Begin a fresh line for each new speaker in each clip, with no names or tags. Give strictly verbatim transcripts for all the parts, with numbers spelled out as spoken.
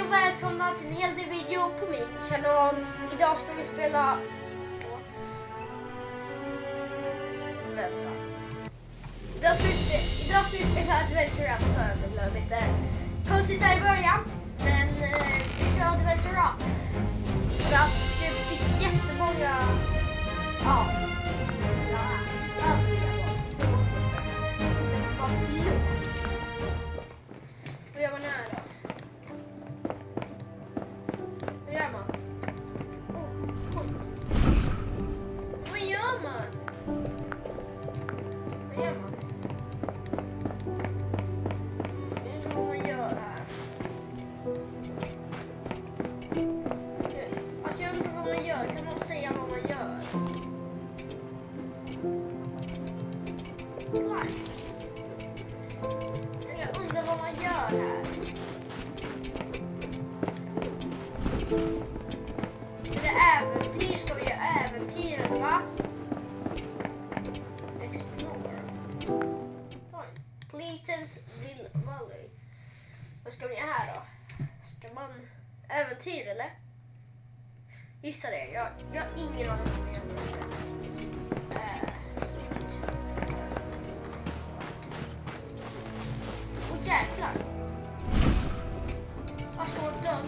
och välkomna till en helt ny video på min kanal. Idag ska vi spela... What? Vänta. Idag ska vi spela, Idag ska vi spela Adventure Up, så det blev lite konstigt där i början. Men eh, vi kör Adventure Up. För att det fick jättemånga... Ja. Ja. Ja. Vad gör man här då? Vad gör man? Oh, coolt. Vad gör man? Vad gör man? Jag vet inte vad man gör här. Alltså jag undrar vad man gör. Kan någon säga vad man gör? Like. Jag undrar vad man gör här. Är det äventyr? Ska vi göra äventyr, va? Explore. Oj. Pleasant Valley. Vad ska vi göra här då? Ska man äventyr eller? Gissa det. Jag, jag har ingen aning om jag gör det. Äh, Åh jäklar. Vad ska man döda?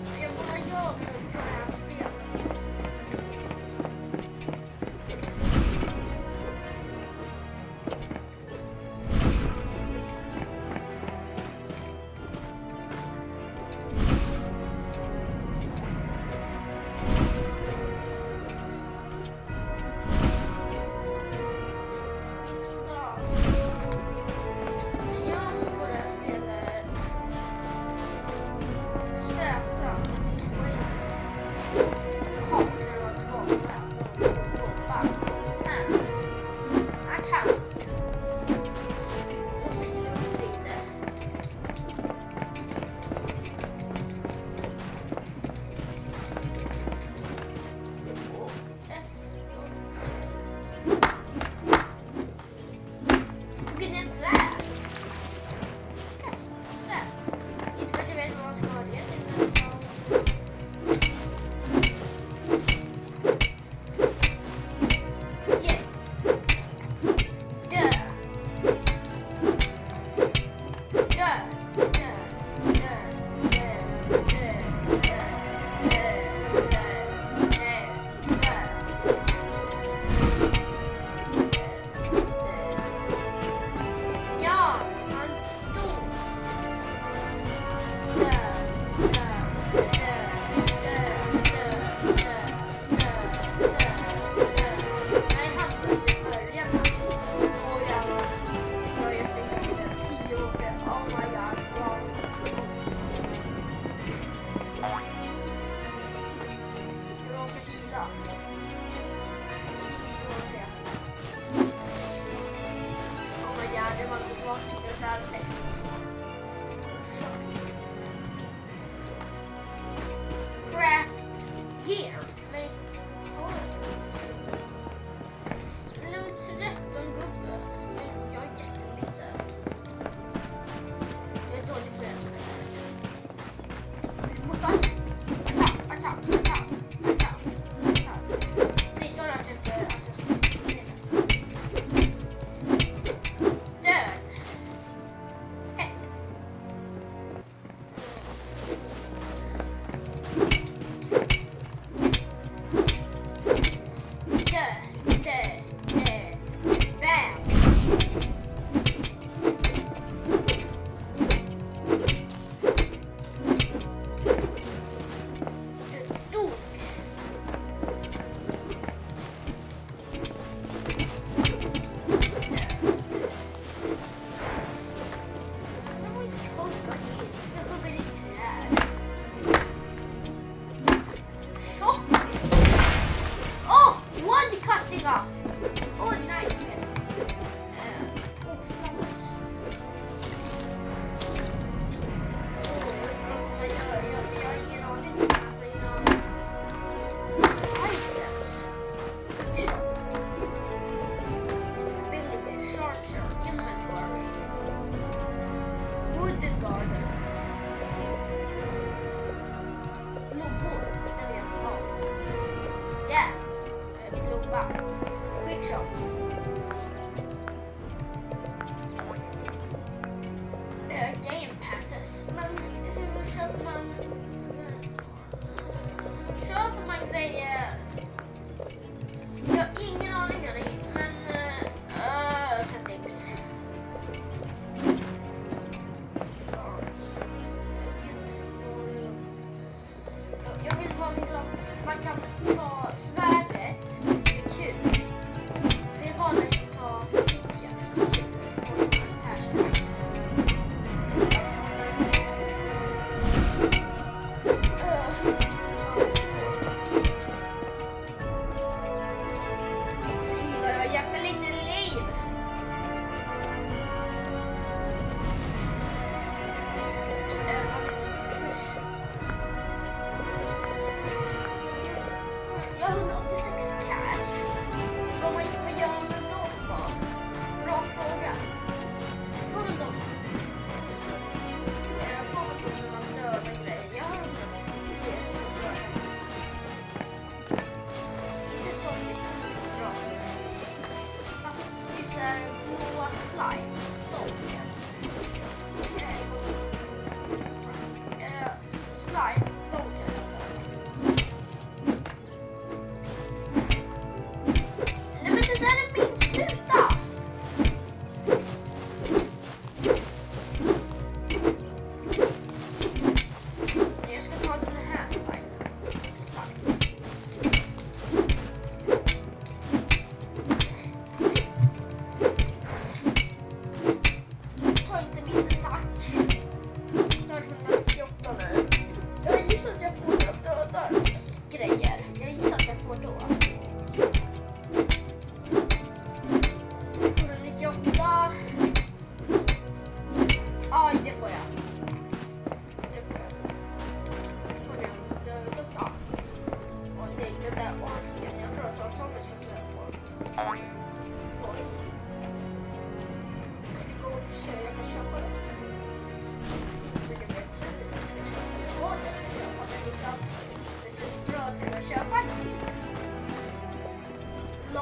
Jag bara gör det här spelet.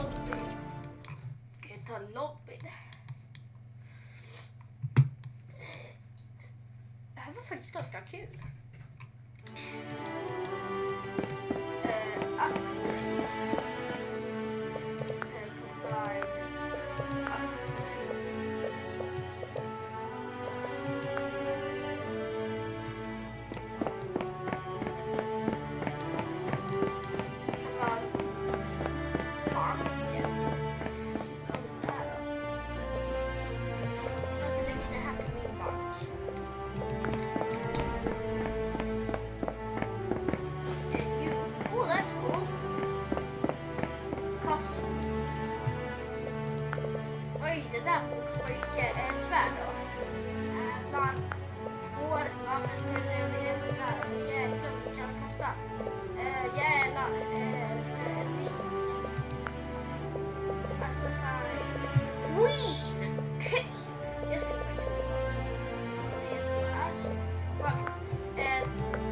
lobby. Vi tar lobbyn. Det här var faktiskt ganska kul. Uh, upgrade. Uh, combine. Oj, det där kostar mycket eh, svärd då. Jävlar. Hår, varför skulle jag vilja det där? Jäklar, vad kan det kosta? Eh, jävlar. Eh, det är elit. Alltså så här. Queen! King! Jag skulle faktiskt vara det är så här. Eh,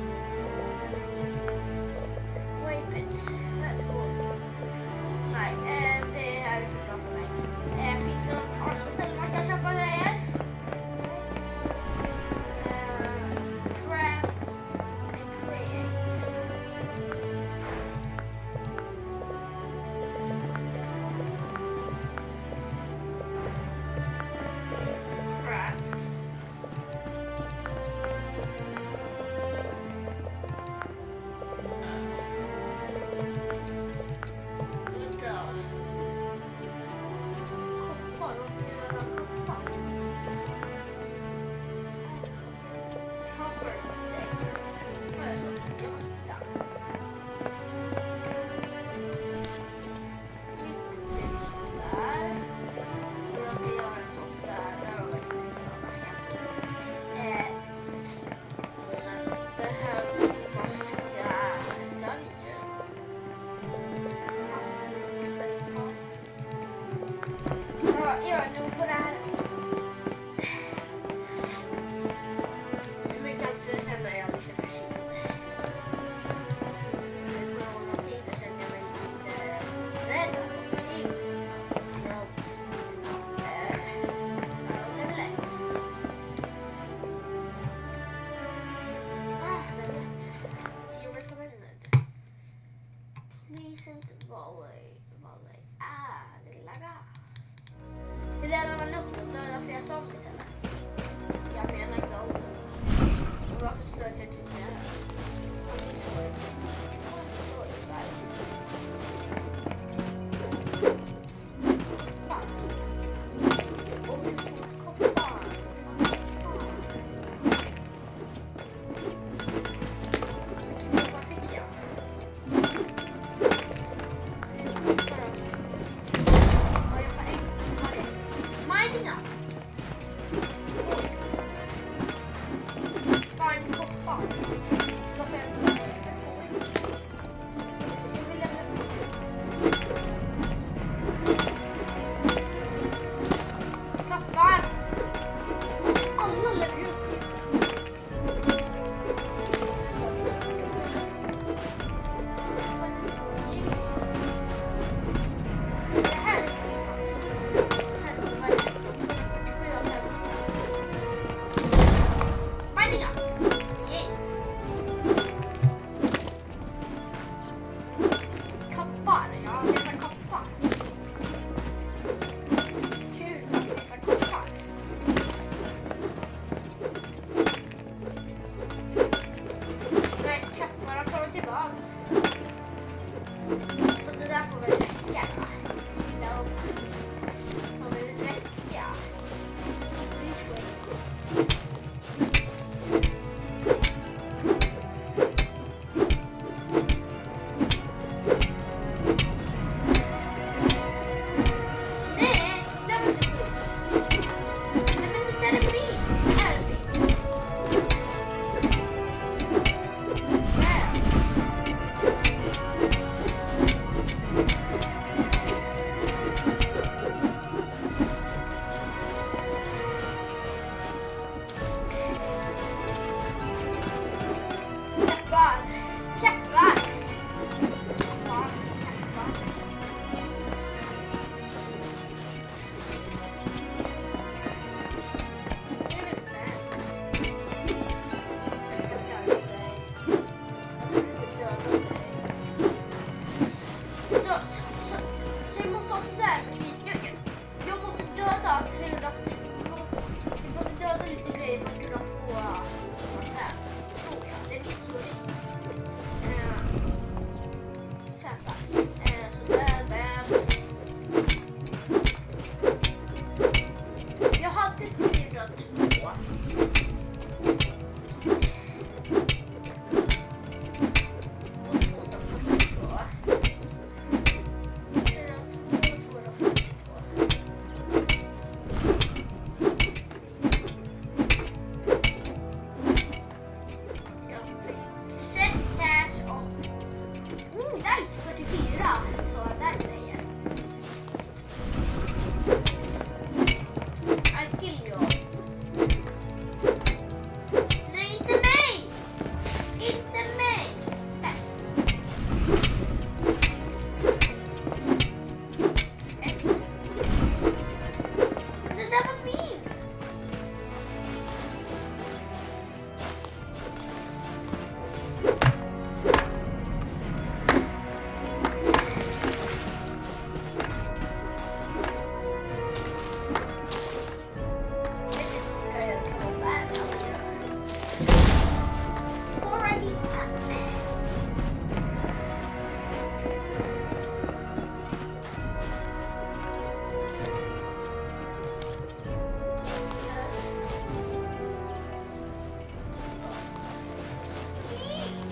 weapons. Let's go. Nej, eh, det här är för bra för mig. Eh, finns det något annat ställe man kan köpa grejer? Eh, craft and create.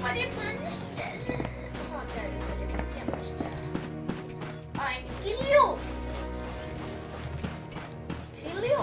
var det mönster? Jaha, där var det fenmönster. Ja, en Kilio. Kilio.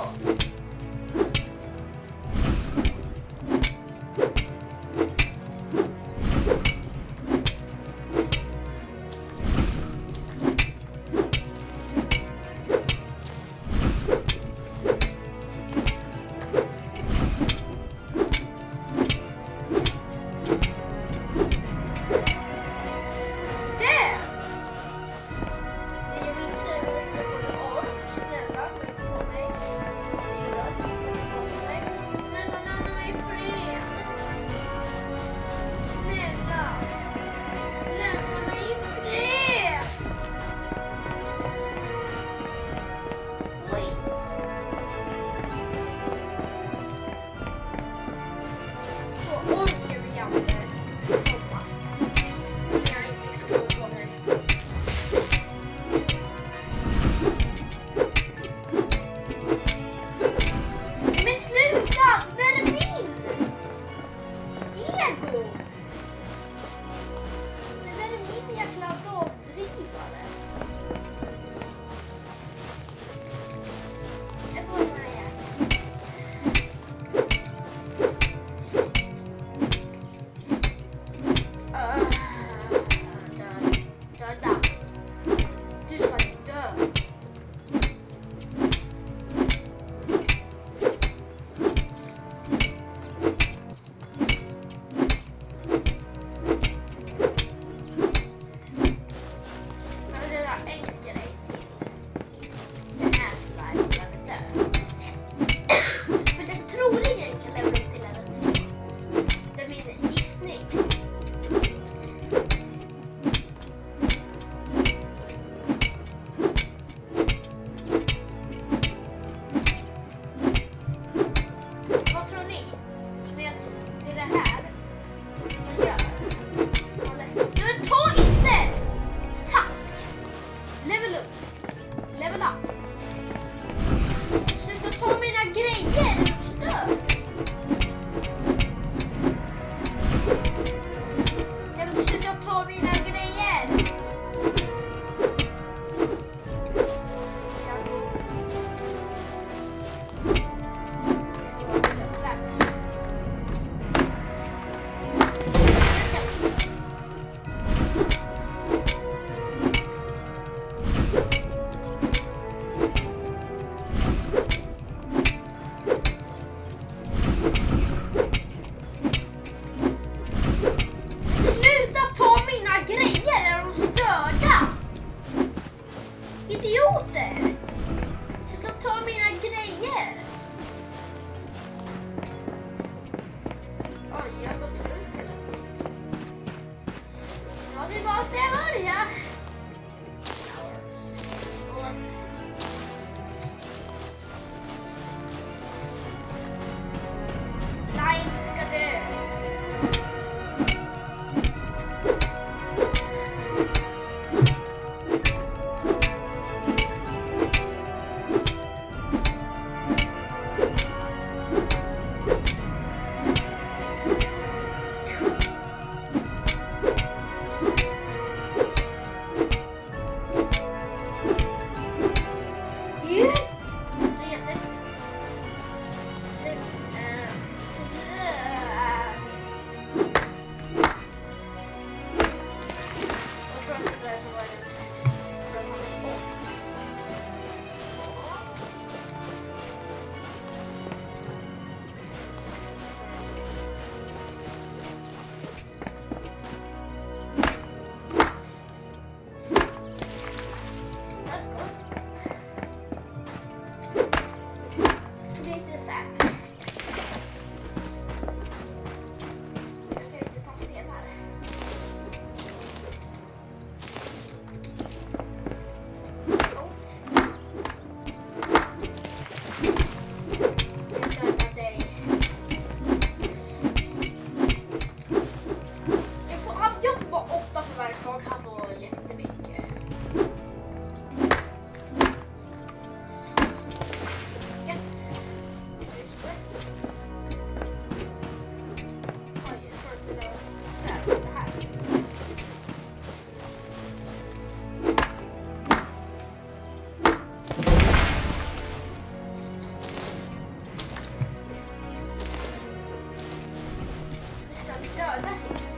där finns.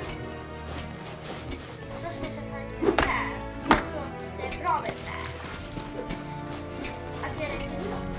Så ska jag sätta lite trä. Jag tror att det är bra med trä. Att det räcker långt.